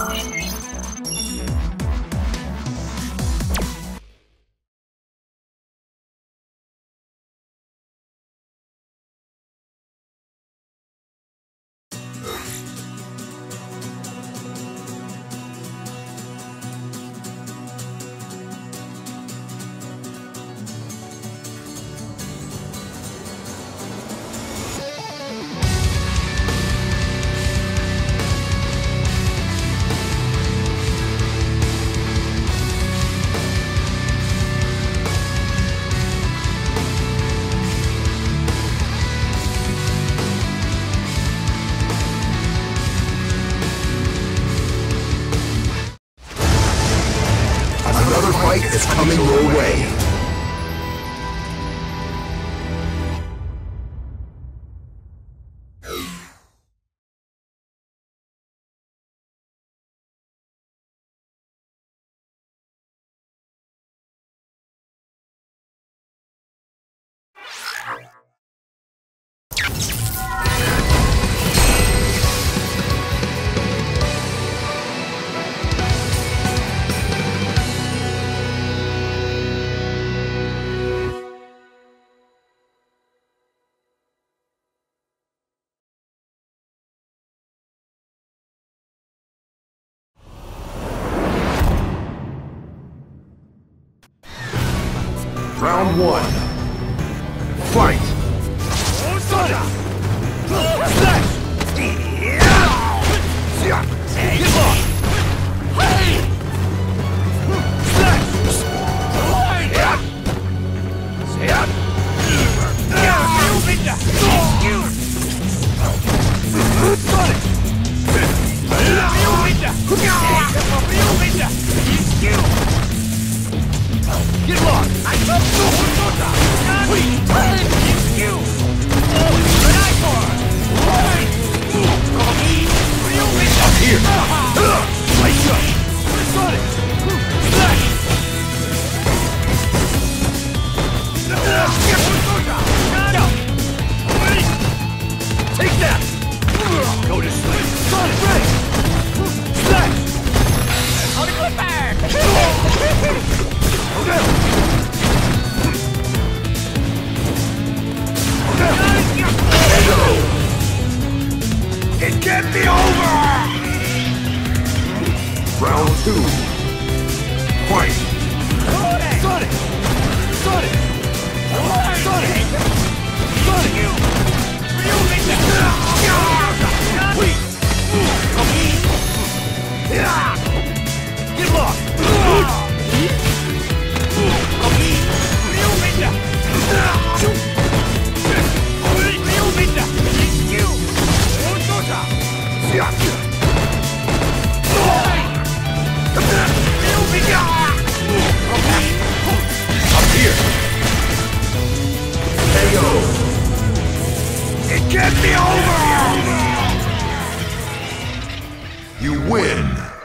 Is coming your way. Round one. Fight! Get lost! I love Up here! Lights up! Sonic! Slash! Take that! Go to sleep! Sonic, ready! Slash! How to go back! Go down! It can't be over! Round two. Fight! Sonic! Sonic! Sonic! Sonic! Get lost! Up here! KO! It can't be over! You win!